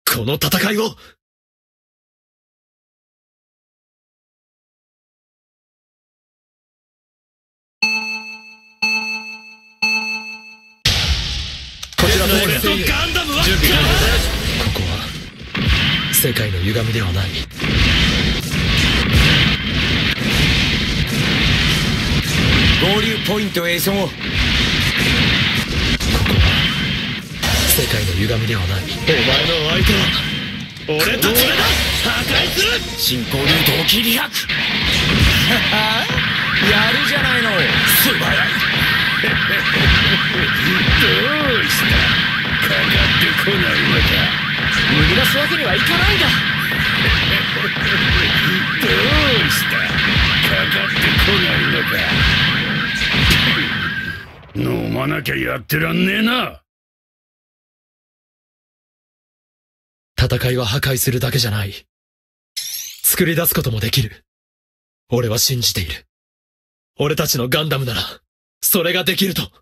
この戦いを。こちらの俺とガンダムは準備完了だ。ここは世界の歪みではない。 合流ポイントへ急ごう。ここは世界の歪みではない。お前の相手は俺たちだ。破壊する。 進行ルートを切り開く。やるじゃないの。素早い。 どうした？かかってこないのか。 逃げ出すわけにはいかないんだ。 どうした？かかってこないのか。飲まなきゃやってらんねえな。 戦いは破壊するだけじゃない。作り出すこともできる。俺は信じている。俺たちのガンダムならそれができると。